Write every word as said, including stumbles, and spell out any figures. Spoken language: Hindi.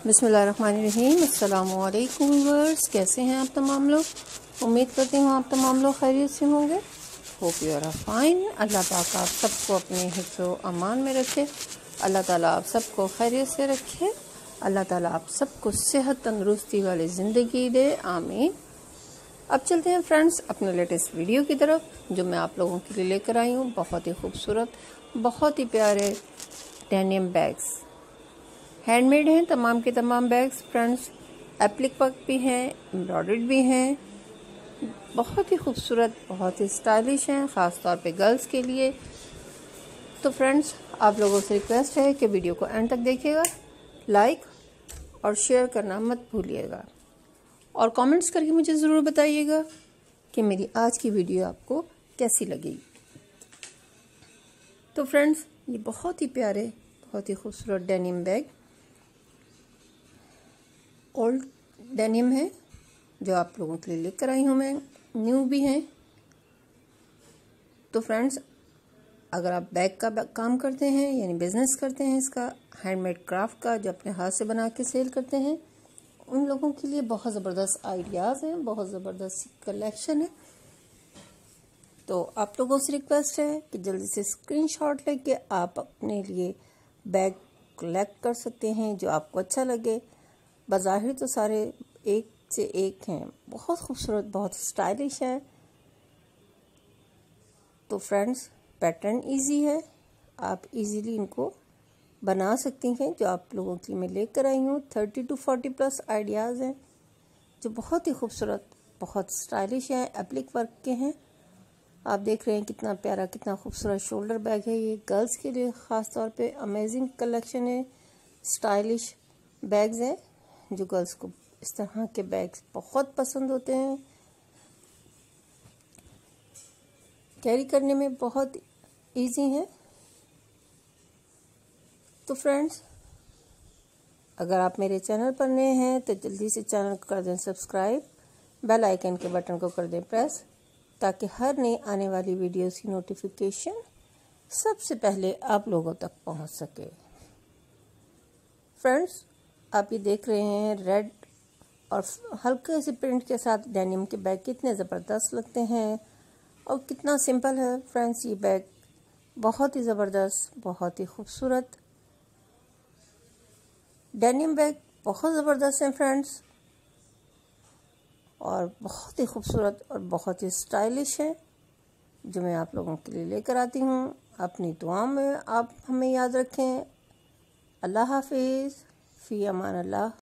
बिस्मिल्लाहिर्रहमानिर्रहीम। अस्सलामु अलैकुम व्यूअर्स, कैसे हैं आप तमाम लोग। उम्मीद करती हूँ आप तमाम लोग खैरियत से होंगे। Hope you are fine. Allah पाक आप सबको अपने हिफ्ज़ो अमान में रखे। अल्लाह ताला आप सबको खैरियत से रखे। अल्लाह ताला आप सबको सेहत तंदुरुस्ती वाली ज़िंदगी दे, आमीन। अब चलते हैं फ्रेंड्स अपने लेटेस्ट वीडियो की तरफ, जो मैं आप लोगों के लिए लेकर आई हूँ। बहुत ही खूबसूरत, बहुत ही प्यारे डेनिम बैग्स, हैंडमेड हैं तमाम के तमाम बैग्स फ्रेंड्स। एप्लिक वर्क भी हैं, एम्ब्रॉयडर्ड भी हैं, बहुत ही खूबसूरत, बहुत ही स्टाइलिश हैं, ख़ास तौर पे गर्ल्स के लिए। तो फ्रेंड्स आप लोगों से रिक्वेस्ट है कि वीडियो को एंड तक देखिएगा, लाइक और शेयर करना मत भूलिएगा, और कमेंट्स करके मुझे ज़रूर बताइएगा कि मेरी आज की वीडियो आपको कैसी लगी। तो फ्रेंड्स ये बहुत ही प्यारे, बहुत ही खूबसूरत डेनिम बैग, ओल्ड डेनिम है, जो आप लोगों के लिए लेकर आई हूँ मैं। न्यू भी हैं। तो फ्रेंड्स अगर आप बैग का काम करते हैं, यानी बिजनेस करते हैं इसका, हैंडमेड क्राफ्ट का, जो अपने हाथ से बना के सेल करते हैं, उन लोगों के लिए बहुत ज़बरदस्त आइडियाज़ हैं, बहुत ज़बरदस्त कलेक्शन है। तो आप लोगों से रिक्वेस्ट है कि जल्दी से स्क्रीनशॉट लेके आप अपने लिए बैग कलेक्ट कर सकते हैं, जो आपको अच्छा लगे। बाज़ाहिर तो सारे एक से एक हैं, बहुत खूबसूरत, बहुत स्टाइलिश है। तो फ्रेंड्स पैटर्न इजी है, आप इजीली इनको बना सकती हैं, जो आप लोगों के लिए मैं लेकर आई हूँ। Thirty to forty plus ideas हैं, जो बहुत ही खूबसूरत, बहुत स्टाइलिश है, एप्लिक वर्क के हैं। आप देख रहे हैं कितना प्यारा, कितना खूबसूरत शोल्डर बैग है। ये गर्ल्स के लिए ख़ास तौर पे अमेजिंग कलेक्शन है। स्टाइलिश बैग्स हैं, जो गर्ल्स को इस तरह के बैग्स बहुत पसंद होते हैं, कैरी करने में बहुत इजी हैं। तो फ्रेंड्स अगर आप मेरे चैनल पर नए हैं तो जल्दी से चैनल को कर दें सब्सक्राइब, बेल आइकन के बटन को कर दें प्रेस, ताकि हर नई आने वाली वीडियोस की नोटिफिकेशन सबसे पहले आप लोगों तक पहुंच सके। फ्रेंड्स आप ये देख रहे हैं रेड और हल्के से प्रिंट के साथ डेनिम के बैग कितने ज़बरदस्त लगते हैं, और कितना सिंपल है फ्रेंड्स ये बैग। बहुत ही ज़बरदस्त, बहुत ही खूबसूरत डेनिम बैग, बहुत ज़बरदस्त है फ्रेंड्स, और बहुत ही खूबसूरत और बहुत ही स्टाइलिश है, जो मैं आप लोगों के लिए लेकर आती हूँ। अपनी दुआ में आप हमें याद रखें। अल्लाह हाफिज़, फ़ी अमान अल्लाह।